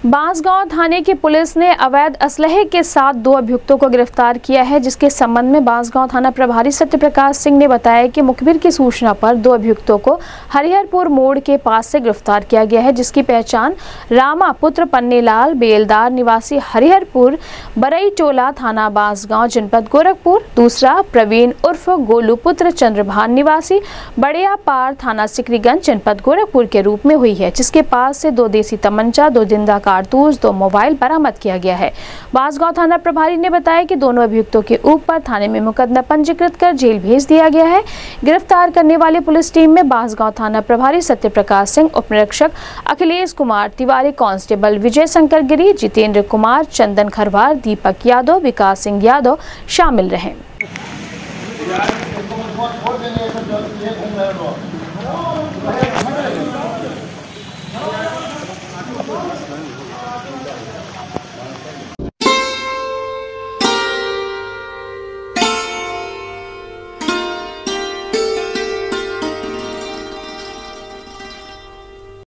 बांसगांव थाने की पुलिस ने अवैध असलहे के साथ 2 अभियुक्तों को गिरफ्तार किया है, जिसके संबंध में बांसगांव थाना प्रभारी सत्यप्रकाश सिंह ने बताया कि मुखबिर की सूचना पर 2 अभियुक्तों को हरिहरपुर मोड़ के पास से गिरफ्तार किया गया है, जिसकी पहचान रामा पुत्र पन्नेलाल बेलदार निवासी हरिहरपुर बरई टोला थाना बांसगांव जनपद गोरखपुर, दूसरा प्रवीण उर्फ गोलू पुत्र चंद्रभान निवासी बड़िया पार थाना सिकरीगंज जनपद गोरखपुर के रूप में हुई है, जिसके पास से 2 देसी तमंचा, 2 जिंदा कारतूस, 2 मोबाइल बरामद किया गया है। बांसगांव थाना प्रभारी ने बताया कि दोनों अभियुक्तों के ऊपर थाने में मुकदमा पंजीकृत कर जेल भेज दिया गया है। गिरफ्तार करने वाली पुलिस टीम में बांसगांव थाना प्रभारी सत्यप्रकाश सिंह, उप निरीक्षक अखिलेश कुमार तिवारी, कांस्टेबल विजय शंकर गिरी, जितेंद्र कुमार, चंदन खरवार, दीपक यादव, विकास सिंह यादव शामिल रहे।